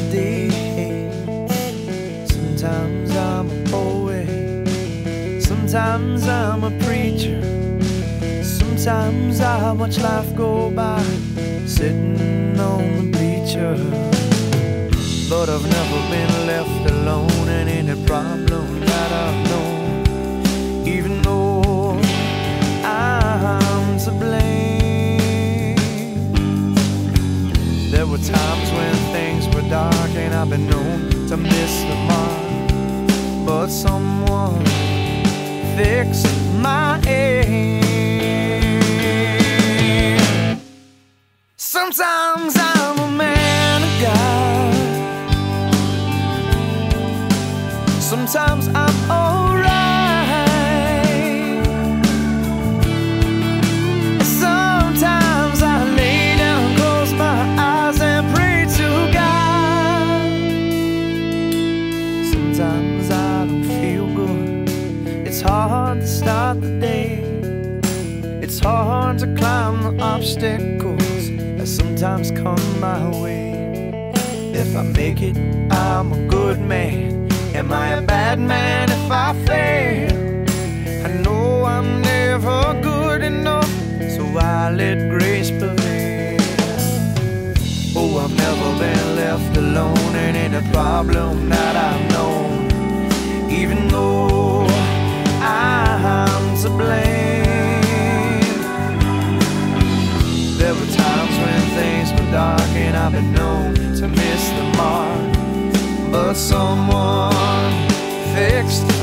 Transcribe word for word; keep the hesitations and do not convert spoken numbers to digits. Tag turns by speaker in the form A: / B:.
A: day. Sometimes I'm a poet, sometimes I'm a preacher, sometimes I watch life go by sitting on the bleacher. But I've never been left alone in any problem that I've known, even though I'm to blame. There were times when things were dark and I've been known to miss the mark, but someone fixed my aim. Sometimes I'm a man of God, sometimes I'm alright, sometimes I lay down, close my eyes and pray to God. Sometimes I don't feel good, it's hard to start the day, it's hard to climb the obstacles that sometimes come my way. If I make it, I'm a good man. Am I a bad man if I fail? I know I'm never good enough, so I let grace prevail. Oh, I've never been left alone in any problem that I've known, even though I'm to blame. There were times when things were dark and I've been known to miss the mark, but someone fixed